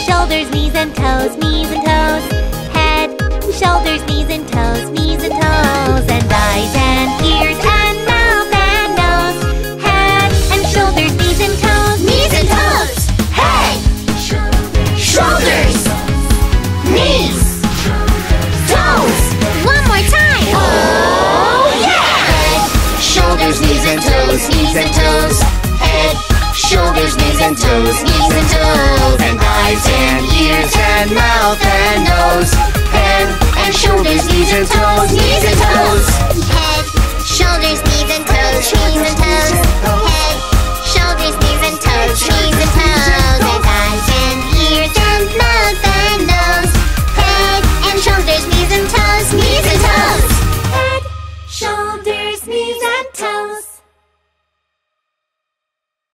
Shoulders, knees and toes, knees and toes. Head, shoulders, knees and toes, knees and toes. And eyes and ears and mouth and nose. Head and shoulders, knees and toes, knees and toes. Head, shoulders, knees, toes. One more time. Oh yeah! Head, shoulders, knees and toes, knees and toes. Head, shoulders, knees and toes, knees and toes. And eyes and ears and mouth and nose. Head and shoulders, knees and toes, knees and toes.